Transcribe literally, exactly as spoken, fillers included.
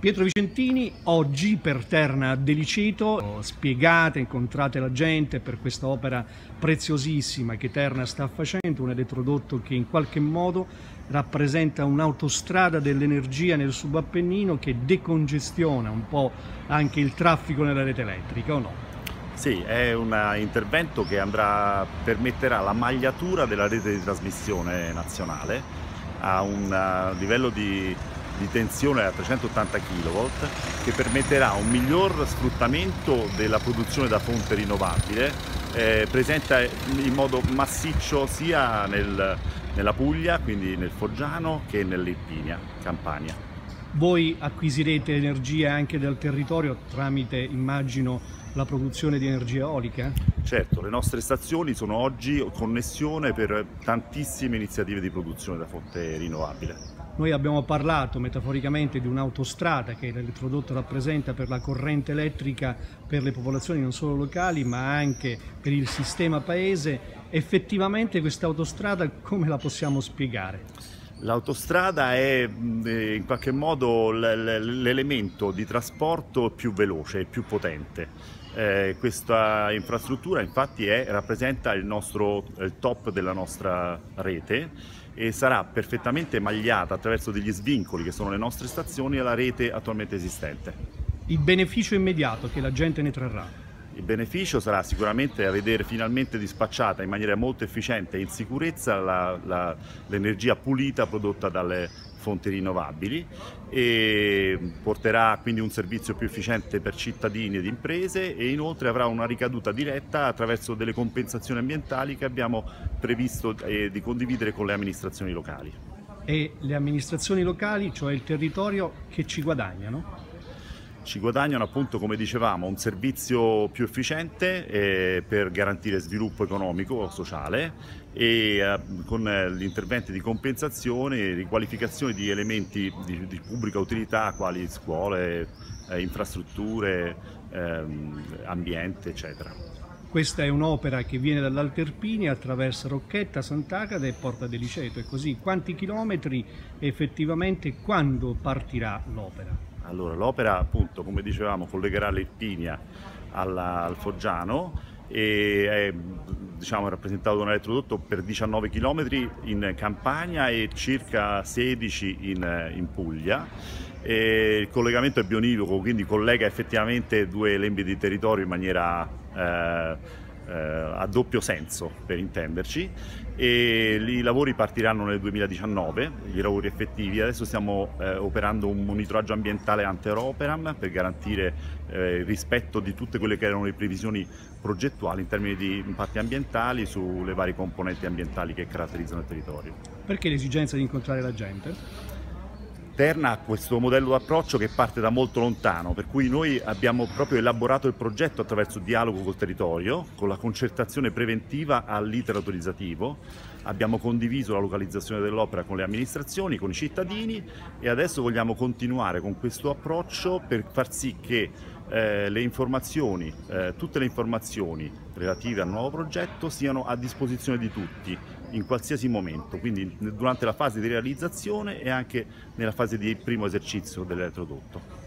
Pietro Vicentini, oggi per Terna de Liceto, spiegate, incontrate la gente per questa opera preziosissima che Terna sta facendo, un elettrodotto che in qualche modo rappresenta un'autostrada dell'energia nel subappennino che decongestiona un po' anche il traffico nella rete elettrica, o no? Sì, è un intervento che andrà, permetterà la magliatura della rete di trasmissione nazionale a un livello di di tensione a trecentottanta chilovolt che permetterà un miglior sfruttamento della produzione da fonte rinnovabile, eh, presente in modo massiccio sia nel, nella Puglia, quindi nel Foggiano, che nell'Irpinia, Campania. Voi acquisirete energia anche dal territorio tramite, immagino, la produzione di energia eolica? Certo, le nostre stazioni sono oggi connessione per tantissime iniziative di produzione da fonte rinnovabile. Noi abbiamo parlato metaforicamente di un'autostrada che l'elettrodotto rappresenta per la corrente elettrica per le popolazioni non solo locali ma anche per il sistema paese. Effettivamente questa autostrada come la possiamo spiegare? L'autostrada è in qualche modo l'elemento di trasporto più veloce e più potente. Eh, questa infrastruttura infatti è, rappresenta il, nostro, il top della nostra rete e sarà perfettamente magliata attraverso degli svincoli che sono le nostre stazioni alla rete attualmente esistente. Il beneficio immediato che la gente ne trarrà? Il beneficio sarà sicuramente a vedere finalmente dispacciata in maniera molto efficiente e in sicurezza l'energia pulita prodotta dalle fonti rinnovabili e porterà quindi un servizio più efficiente per cittadini ed imprese e inoltre avrà una ricaduta diretta attraverso delle compensazioni ambientali che abbiamo previsto eh, di condividere con le amministrazioni locali. E le amministrazioni locali, cioè il territorio, che ci guadagnano? Ci guadagnano appunto, come dicevamo, un servizio più efficiente eh, per garantire sviluppo economico e sociale e eh, con gli interventi di compensazione e riqualificazione di elementi di, di pubblica utilità quali scuole, eh, infrastrutture, ehm, ambiente, eccetera. Questa è un'opera che viene dall'Alta Irpinia, attraversa Rocchetta, Sant'Agata e Porta de Liceto. E così, quanti chilometri effettivamente quando partirà l'opera? Allora, l'opera appunto, come dicevamo, collegherà l'Irpinia al Foggiano e è diciamo, rappresentato da un elettrodotto per diciannove chilometri in Campania e circa sedici in, in Puglia. E il collegamento è bionivoco, quindi collega effettivamente due lembi di territorio in maniera eh, eh, a doppio senso, per intenderci, e i lavori partiranno nel duemiladiciannove, i lavori effettivi. Adesso stiamo eh, operando un monitoraggio ambientale ante operam per garantire eh, il rispetto di tutte quelle che erano le previsioni progettuali in termini di impatti ambientali sulle varie componenti ambientali che caratterizzano il territorio. Perché l'esigenza di incontrare la gente? Terna ha questo modello d'approccio che parte da molto lontano, per cui noi abbiamo proprio elaborato il progetto attraverso il dialogo col territorio, con la concertazione preventiva all'iter autorizzativo, abbiamo condiviso la localizzazione dell'opera con le amministrazioni, con i cittadini e adesso vogliamo continuare con questo approccio per far sì che eh, le informazioni, eh, tutte le informazioni relative al nuovo progetto siano a disposizione di tutti in qualsiasi momento, quindi durante la fase di realizzazione e anche nella fase di primo esercizio dell'elettrodotto.